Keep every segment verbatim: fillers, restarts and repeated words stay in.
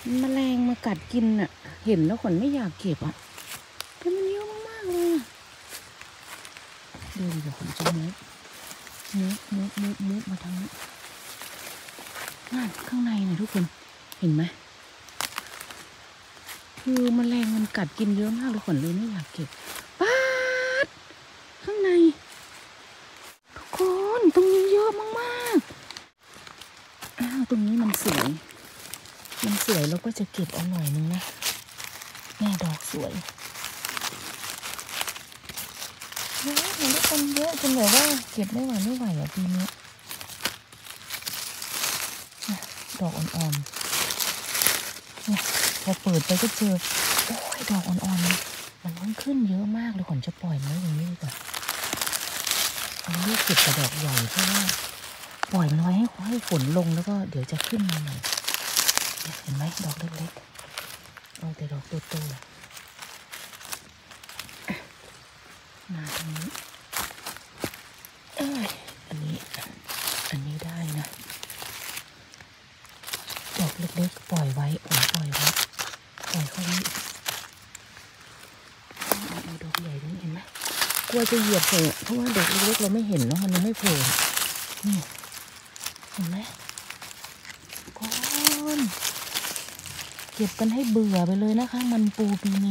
แมลงมากัดกินอ่ะเห็นแล้วขนไม่อยากเก็บอ่ะแต่มันเยอะมากๆเลยดูดิเดี๋ยวขนจะมุดมุดมุดมุดมุดมาทางนี้นั่นข้างในเนี่ยทุกคนเห็นไหมคือแมลงมันกัดกินเยอะมากเลยขนเลยไม่อยากเก็บป๊าดข้างในทุกคนตรงนี้เยอะมากๆอ้าวตรงนี้มันสวยมันสวยแล้วก็จะเก็บเอาหน่อยนึงนะแม่ดอกสวยเยอะเห็นทุกคนเยอะจนแบบว่าเก็บไม่ไหวไม่ไหวอ่ะปีนี้ดอกอ่อนๆเนี่ยพอเปิดไปก็เจอโอ้ยดอกอ่อนๆมันมันขึ้นเยอะมากเลยขวัญจะปล่อยมันอย่างนี้ดีกว่าเอาเลือกเก็บแต่ดอกใหญ่เพราะว่าปล่อยมันไว้ให้ให้ฝนลงแล้วก็เดี๋ยวจะขึ้นมาใหม่เห็นไหมดอกเล็กๆเอาแต่ดอกโตๆมาทางนี้เอ้ยอันนี้อันนี้ได้นะดอกเล็กๆปล่อยไว้ปล่อยไว้ปล่อยเขาไว้เอาดอกใหญ่ตรงนี้เห็นไหมกลัวจะเหยียบเถอะเพราะว่าดอกเล็กๆเราไม่เห็นเนาะมันยังไม่โผล่นี่เห็นไหมก้อนเก็บกันให้เบื่อไปเลยนะคะมันปูปีนี้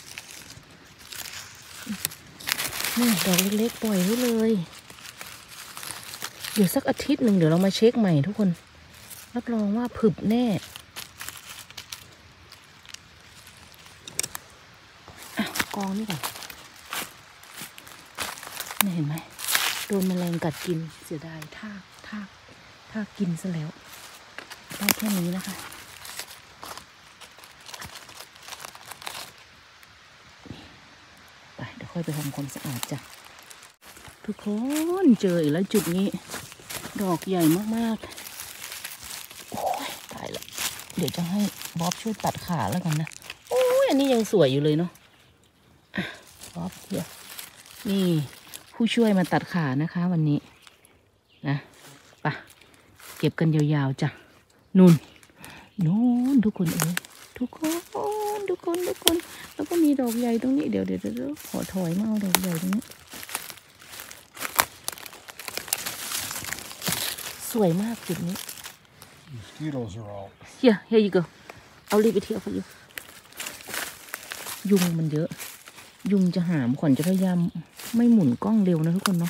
นี่ดอกเล็กๆปล่อยไว้เลยเดี๋ยวสักอาทิตย์หนึ่งเดี๋ยวเรามาเช็คใหม่ทุกคนรับรองว่าผึบแน่อ่ะกองนี่ก่อนนี่เห็นไหมโดนแมลงกัดกินเสียดายทากทากทากกินซะแล้วได้แค่นี้นะคะไปเดี๋ยวค่อยไปทำความสะอาดจ้ะทุกคนเจออีกแล้วจุดนี้ดอกใหญ่มากๆโอ้ยตายละเดี๋ยวจะให้บ๊อบช่วยตัดขาแล้วกันนะโอ้ยอันนี้ยังสวยอยู่เลยเนาะอ่ะบ๊อบเดี๋ยวนี่ผู้ช่วยมาตัดขานะคะวันนี้นะไปเก็บกันยาวๆจ้ะนู่นนู่นทุกคนเอ้ยทุกคนทุกคนทุกคนแล้วก็มีดอกใหญ่ตรงนี้เดี๋ยวเดี๋ยวเดี๋ยวขอถอยมาเอาดอกใหญ่ตรงนี้สวยมากจุดนี้ Mosquitoes are out. Here, here you go. I'll leave it here for you. ยุงมันเยอะยุงจะหามขวัญจะพยายามไม่หมุนกล้องเร็วนะทุกคนเนาะ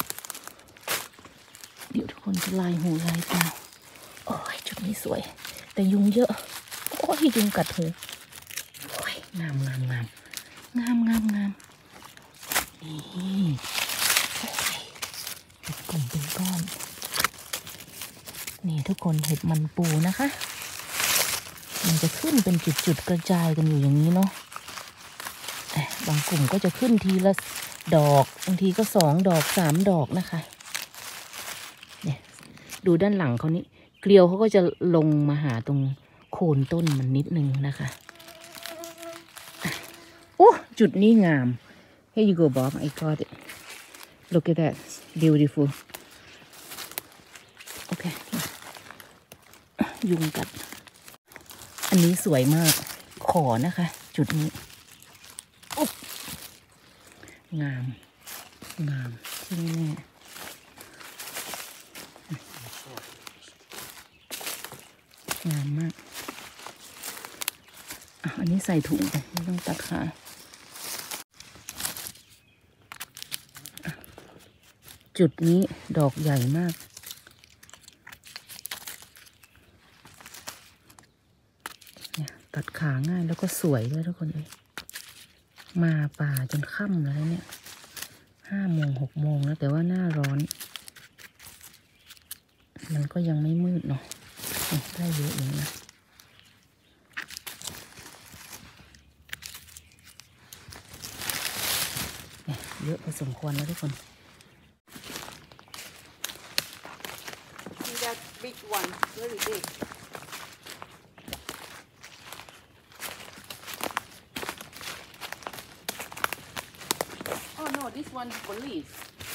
เดี๋ยวทุกคนจะลายหูลายตาโอ้ยจุดนี้สวยแต่ยุงเยอะโอ้ยยุงกัดหูโอ้ยงามงามงามงามงามงามนี่โอ้ยเป็นกลุ่มเป็นก้อนนี่ทุกคนเห็ดมันปูนะคะมันจะขึ้นเป็นจุดๆกระจายกันอยู่อย่างนี้เนาะบางกลุ่มก็จะขึ้นทีละดอกบางทีก็สองดอกสามดอกนะคะเนี่ยดูด้านหลังเขานี่เกลียวเขาก็จะลงมาหาตรงโคนต้นมันนิดนึงนะคะโอ้จุดนี้งาม Here you go Bob I got it Look at that beautiful โอเคยุงกัดอันนี้สวยมากขอนะคะจุดนี้งามงามใช่ไหมแม่งามมากอ่ะอันนี้ใส่ถุงไปไม่ต้องตัดขาจุดนี้ดอกใหญ่มากตัดขาง่ายแล้วก็สวยด้วยทุกคนเลยมาป่าจนค่ำแล้วเนี่ยห้าโมงหกโมงแล้วแต่ว่าหน้าร้อนมันก็ยังไม่มืดเนาะได้เยอะอย่างนะเยอะพอสมควรแล้วทุกคน That big one very big Oh no this one for leaf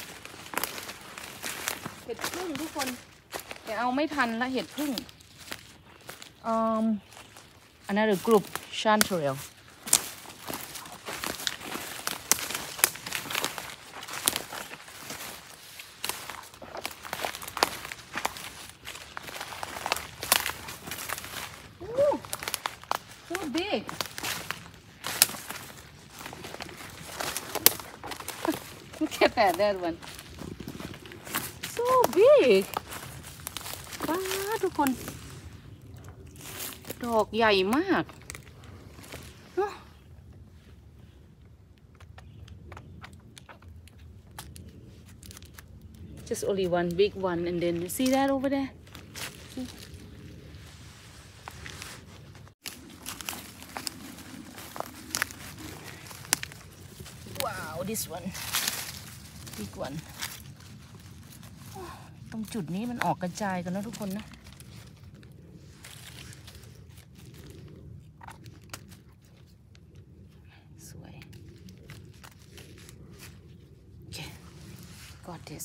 เห็ดพึ่งทุกคนแต่เอาไม่ทันละเห็ดพึ่งอืม another group chanterelle. Ooh, so big. Look at that, that one. So big. ว้าทุกคนดอกใหญ่มากเนอะ just only one big one and then see that over there see? Wow this one big one ตรงจุดนี้มันออกกระจายกันนะทุกคนนะสวย okay got this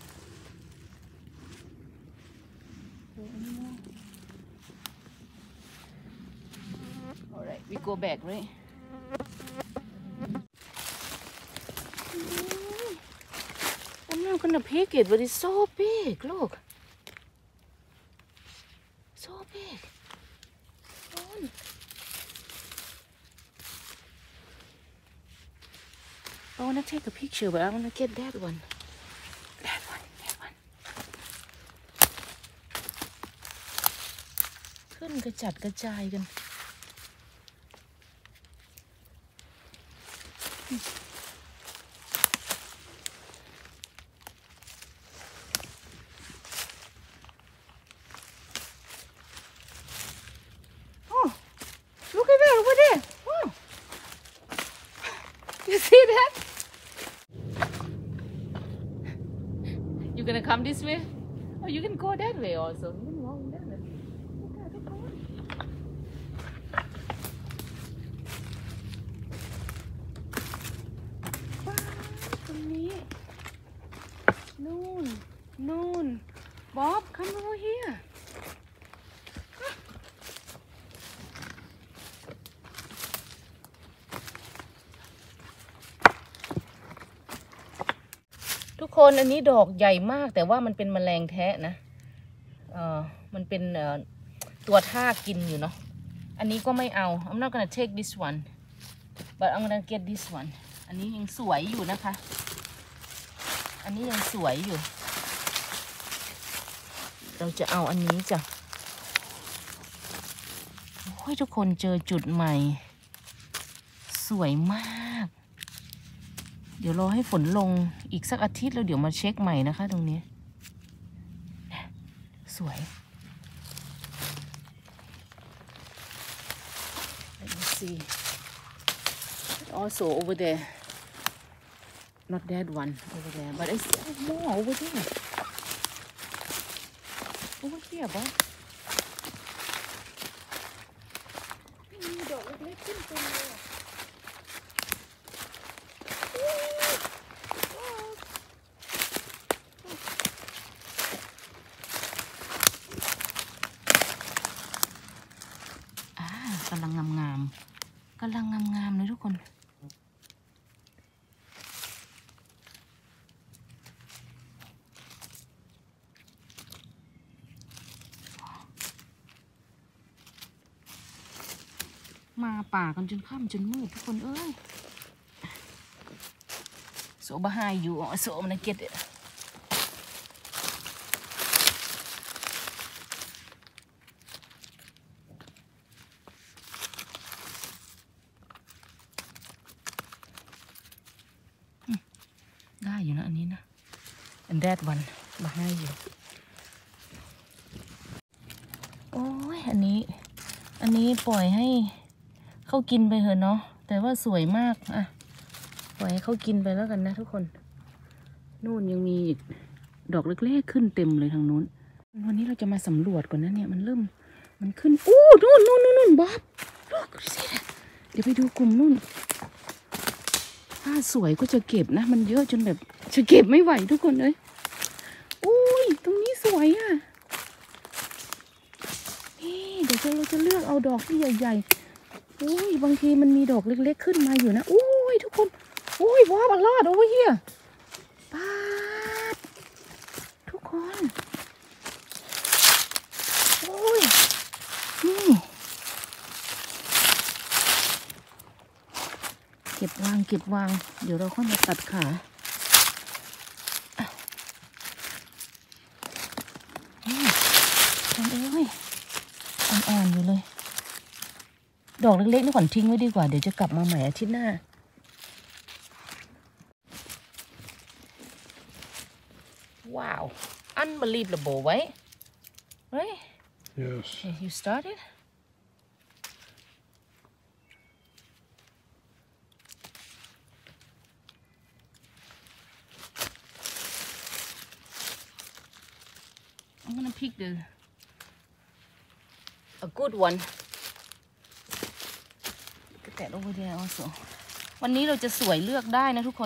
all right we go back right I'm not gonna pick it but it's so big look so big on. I want to take a picture but I want to get that one that one that one ขึ้นกระจัดกระจายกันYou see that? You gonna come this way? Oh, you can go that way also. You can walk that way. Wow, ตรงนี้ Noon, noon. Bob, come over here.ทุกคนอันนี้ดอกใหญ่มากแต่ว่ามันเป็นแมลงแทะนะเอ่อมันเป็นเอ่อตัวทากกินอยู่เนาะอันนี้ก็ไม่เอา I'm not gonna take this one but I'm gonna get this one อันนี้ยังสวยอยู่นะคะอันนี้ยังสวยอยู่เราจะเอาอันนี้จ้ะโอ้ยทุกคนเจอจุดใหม่สวยมากเดี๋ยวรอให้ฝนลงอีกสักอาทิตย์แล้วเดี๋ยวมาเช็คใหม่นะคะตรงนี้สวย Let me see also over there not that one over there but I see more over there over here boy มีดอกเล็กๆขึ้นเต็มเลยกำลังงามๆกำลังงามๆเลยทุกคนมาป่ากันจนค่ำจนมืดทุกคนเอ้ยโซบะไฮอยู่อ๋อโซมันเก็ตเด็ดได้อยู่นะอันนี้นะ and that one มาให้อยู่โอ้ยอันนี้อันนี้ปล่อยให้เขากินไปเถอะเนาะแต่ว่าสวยมากอ่ะปล่อยให้เขากินไปแล้วกันนะทุกคนนู่นยังมีดอกเล็กๆขึ้นเต็มเลยทางนู้นวันนี้เราจะมาสำรวจก่อนนะเนี่ยมันเริ่มมันขึ้นอู้นู่นนู่นนู่นบ๊อบลูกสิเดี๋ยวไปดูกลุ่มนู่นถ้าสวยก็จะเก็บนะมันเยอะจนแบบจะเก็บไม่ไหวทุกคนเลยอุ้ยตรงนี้สวยอ่ะนี่ดอกจะเราจะเลือกเอาดอกที่ใหญ่ๆอุ้ยบางทีมันมีดอกเล็กๆขึ้นมาอยู่นะอุ้ยทุกคนอุ้ยว้าวรอดโอ้ยเฮียปาดทุกคนโอ้ยนี่เก็บวางเก็บวางเดี๋ยวเราค่อยมาตัดขาทำเอ้ยอ่อนๆอยู่เลยดอกเล็กๆนี่ขวัญทิ้งไว้ดีกว่าเดี๋ยวจะกลับมาใหม่อาทิตย์หน้าว้าว unbelievable right right Yes. okay you started I'm gonna pick the a good one Get that over there also วันนี้เราจะสวยเลือกได้นะทุกคน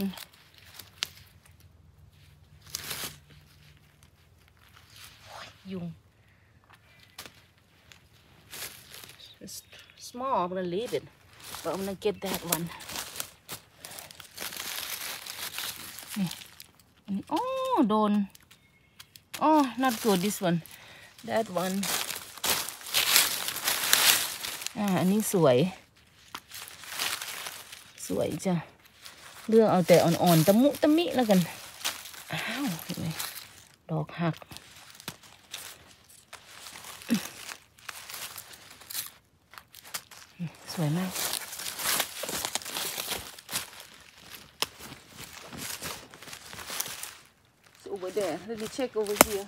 ยุง It's small I'm gonna leave it but I'm gonna get that one นี่อันนี้โอ้โดนOh, not good. This one, that one. อ่าอันนี้สวยสวยจ้ะเลือกเอาแต่อ่อนๆตะมุตะมิแล้วกันอ้าวเห็นไหมดอกหักสวยมากover there let me check over here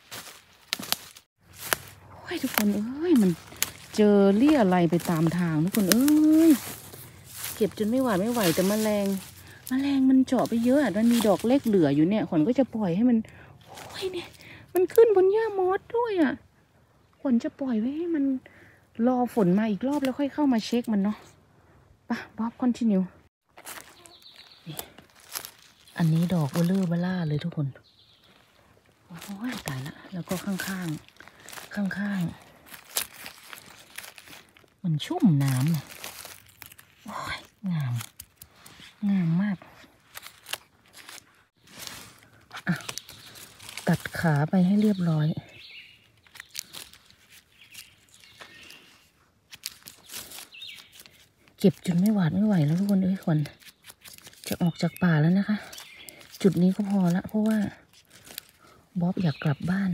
โอ้ยทุกคนเอ้ยมันเจอเลี่ยอะไรไปตามทางทุกคนเอ้ยเก็บจนไม่หวาดไม่ไหวแต่แมลงแมลงมันเจาะไปเยอะมันมีดอกเล็กเหลืออยู่เนี่ยขวัญก็จะปล่อยให้มันโอ้ยเนี่ยมันขึ้นบนหญ้ามอสด้วยอ่ะขวัญจะปล่อยไว้ให้มันรอฝนมาอีกรอบแล้วค่อยเข้ามาเช็คมันเนาะไปบ๊อบคอนติเนียอันนี้ดอกเบลเลอร์เบล่าเลยทุกคนโอ้ยตายละแล้วก็ข้างๆข้างๆมันชุ่มน้ำเลยโอ้ยงามงามมากอ่ะตัดขาไปให้เรียบร้อยเก็บจนไม่หวาดไม่ไหวแล้วทุกคนเอ้ยขวัญจะออกจากป่าแล้วนะคะจุดนี้ก็พอละเพราะว่าบ๊อบอยากกลับบ้าน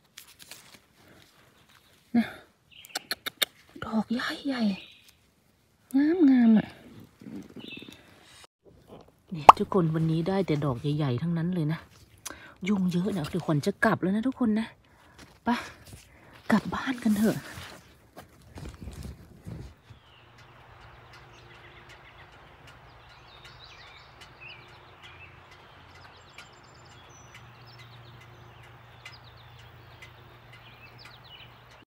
นะดอกใหญ่ใหญ่งามงามอ่ะนี่ทุกคนวันนี้ได้แต่ดอกใหญ่ๆทั้งนั้นเลยนะยุงเยอะนะคือขวัญจะกลับแล้วนะทุกคนนะไปกลับบ้านกันเถอะ